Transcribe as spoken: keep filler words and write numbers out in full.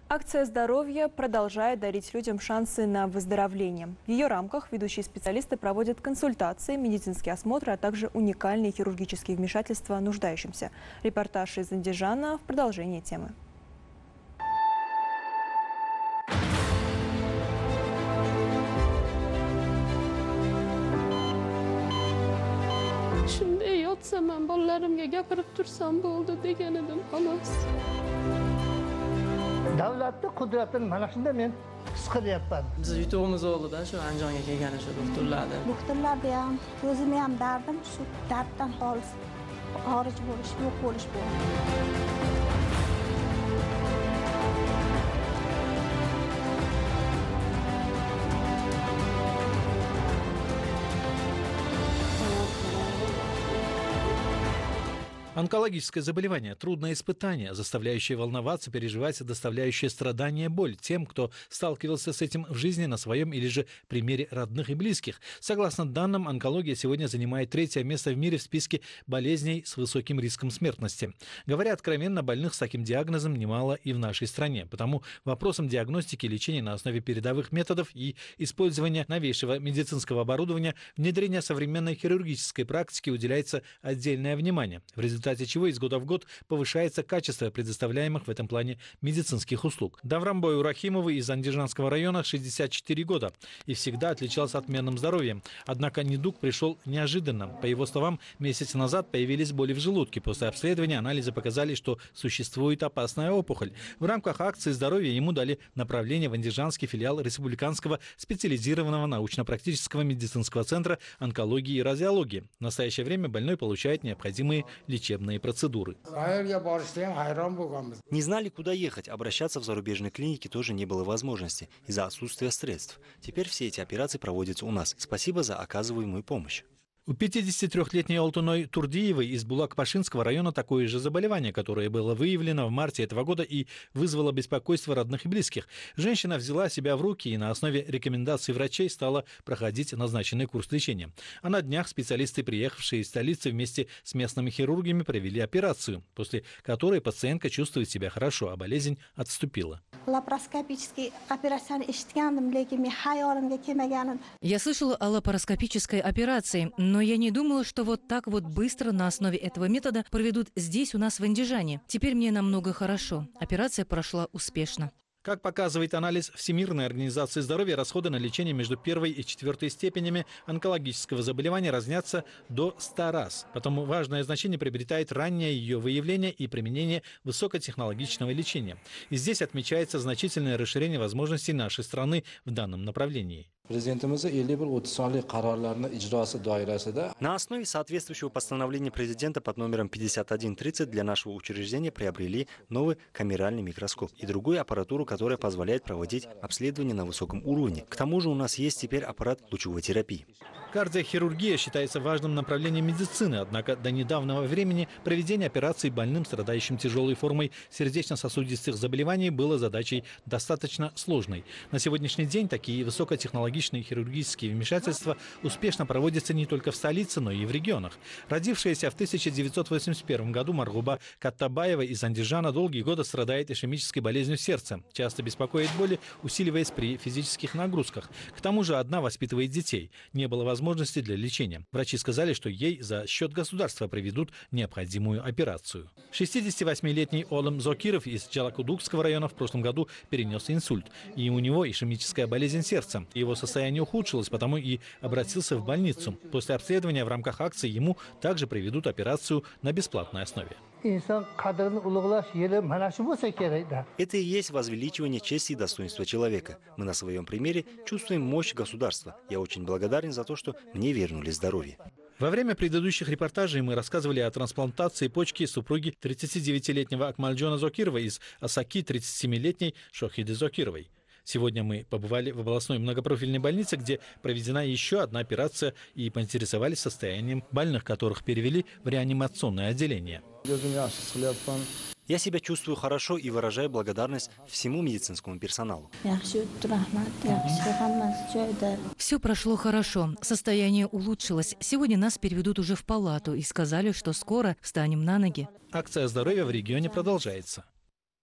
Акция здоровья продолжает дарить людям шансы на выздоровление. В ее рамках ведущие специалисты проводят консультации, медицинские осмотры, а также уникальные хирургические вмешательства нуждающимся. Репортаж из Андижана в продолжении темы. Shunday yotsam men bolalarimga gapirib tursam bo'ldi degan edim xolos. Davlatning qudratini mana shunda men his qilyapman. Biz yutug'imiz oldidan shu Andijonga kelgani shu doktorlardan. Doktorlarda ham o'zimni ham dardim shu darddan xolis xorij bo'lish, yo'q bo'lish bo'ldi. Онкологическое заболевание – трудное испытание, заставляющее волноваться, переживать, доставляющее страдания, боль тем, кто сталкивался с этим в жизни на своем или же примере родных и близких. Согласно данным, онкология сегодня занимает третье место в мире в списке болезней с высоким риском смертности. Говоря откровенно, больных с таким диагнозом немало и в нашей стране. Потому вопросам диагностики и лечения на основе передовых методов и использования новейшего медицинского оборудования, внедрения современной хирургической практики уделяется отдельное внимание. В результате В результате чего из года в год повышается качество предоставляемых в этом плане медицинских услуг. Даврамбою Рахимову из Андижанского района шестьдесят четыре года и всегда отличался отменным здоровьем. Однако недуг пришел неожиданно. По его словам, месяц назад появились боли в желудке. После обследования анализы показали, что существует опасная опухоль. В рамках акции здоровья ему дали направление в Андижанский филиал Республиканского специализированного научно-практического медицинского центра онкологии и радиологии. В настоящее время больной получает необходимые лечебные процедуры. Не знали, куда ехать. Обращаться в зарубежные клиники тоже не было возможности из-за отсутствия средств. Теперь все эти операции проводятся у нас. Спасибо за оказываемую помощь. У пятидесятитрёхлетней Алтуной Турдиевой из Булак-Пашинского района такое же заболевание, которое было выявлено в марте этого года и вызвало беспокойство родных и близких. Женщина взяла себя в руки и на основе рекомендаций врачей стала проходить назначенный курс лечения. А на днях специалисты, приехавшие из столицы вместе с местными хирургами, провели операцию, после которой пациентка чувствует себя хорошо, а болезнь отступила. Я слышала о лапароскопической операции, но я не думала, что вот так вот быстро на основе этого метода проведут здесь у нас в Андижане. Теперь мне намного хорошо. Операция прошла успешно. Как показывает анализ Всемирной организации здоровья, расходы на лечение между первой и четвертой степенями онкологического заболевания разнятся до ста раз. Потому важное значение приобретает раннее ее выявление и применение высокотехнологичного лечения. И здесь отмечается значительное расширение возможностей нашей страны в данном направлении. На основе соответствующего постановления президента под номером пятьдесят один тридцать для нашего учреждения приобрели новый камеральный микроскоп и другую аппаратуру, которая позволяет проводить обследование на высоком уровне. К тому же у нас есть теперь аппарат лучевой терапии. Кардиохирургия считается важным направлением медицины, однако до недавнего времени проведение операций больным, страдающим тяжелой формой сердечно-сосудистых заболеваний, было задачей достаточно сложной. На сегодняшний день такие высокотехнологичные хирургические вмешательства успешно проводятся не только в столице, но и в регионах. Родившаяся в тысяча девятьсот восемьдесят первом году Маргуба Каттабаева из Андижана долгие годы страдает ишемической болезнью сердца. Часто беспокоит боли, усиливаясь при физических нагрузках. К тому же одна воспитывает детей. Не было возможности для лечения. Врачи сказали, что ей за счет государства проведут необходимую операцию. шестидесятивосьмилетний Олым Зокиров из Джалакудукского района в прошлом году перенес инсульт. И у него ишемическая болезнь сердца. Его состояние ухудшилось, потому и обратился в больницу. После обследования в рамках акции ему также проведут операцию на бесплатной основе. Это и есть возвеличивание чести и достоинства человека. Мы на своем примере чувствуем мощь государства. Я очень благодарен за то, что мне вернули здоровье. Во время предыдущих репортажей мы рассказывали о трансплантации почки супруги тридцатидевятилетнего Акмальджона Зокирова из Осаки тридцатисемилетней Шохиды Зокировой. Сегодня мы побывали в областной многопрофильной больнице, где проведена еще одна операция и поинтересовались состоянием больных, которых перевели в реанимационное отделение. Я себя чувствую хорошо и выражаю благодарность всему медицинскому персоналу. Все прошло хорошо. Состояние улучшилось. Сегодня нас переведут уже в палату и сказали, что скоро встанем на ноги. Акция здоровья в регионе продолжается.